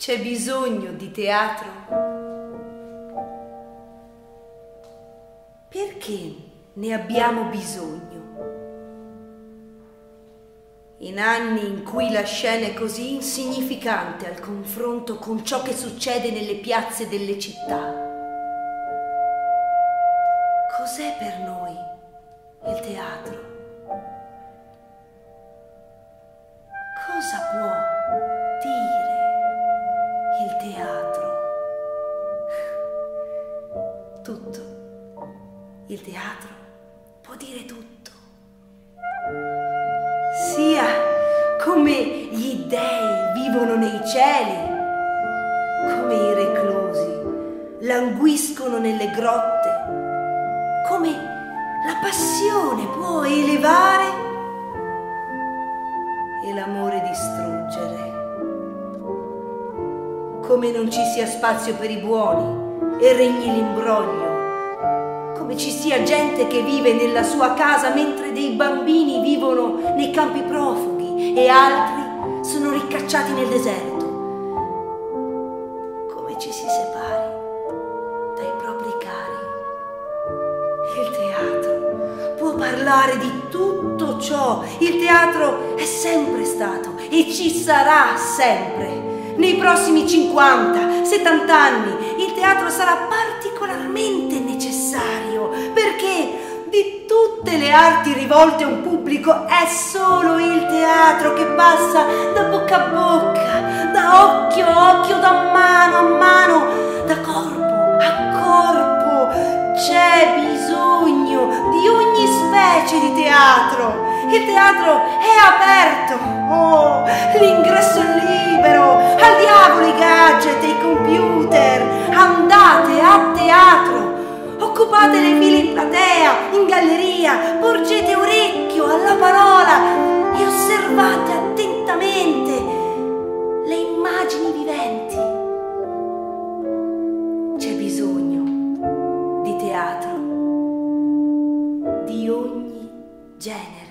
C'è bisogno di teatro? Perché ne abbiamo bisogno? In anni in cui la scena è così insignificante al confronto con ciò che succede nelle piazze delle città. Cos'è per noi il teatro? Cosa può dire il teatro? Tutto. Il teatro può dire tutto. Sia come gli dèi vivono nei cieli, come i reclusi languiscono nelle grotte, come la passione può elevare e l'amore distruggere, come non ci sia spazio per i buoni e regni l'imbroglio, come ci sia gente che vive nella sua casa mentre dei bambini vivono nei campi profughi e altri sono ricacciati nel deserto, come ci si separi dai propri cari. Il teatro può parlare di tutto ciò. Il teatro è sempre stato e ci sarà sempre. Nei prossimi 50, 70 anni il teatro sarà particolarmente necessario, perché di tutte le arti rivolte a un pubblico è solo il teatro che passa da bocca a bocca, da occhio a occhio, da mano a mano, da corpo a corpo. C'è bisogno di ogni specie di teatro. Il teatro è aperto. Oh, l'ingresso è libero. Al diavolo i gadget e i computer. Andate a teatro. Occupate le file in platea, in galleria. Porgete orecchio alla parola e osservate attentamente le immagini viventi. C'è bisogno di teatro di ogni genere.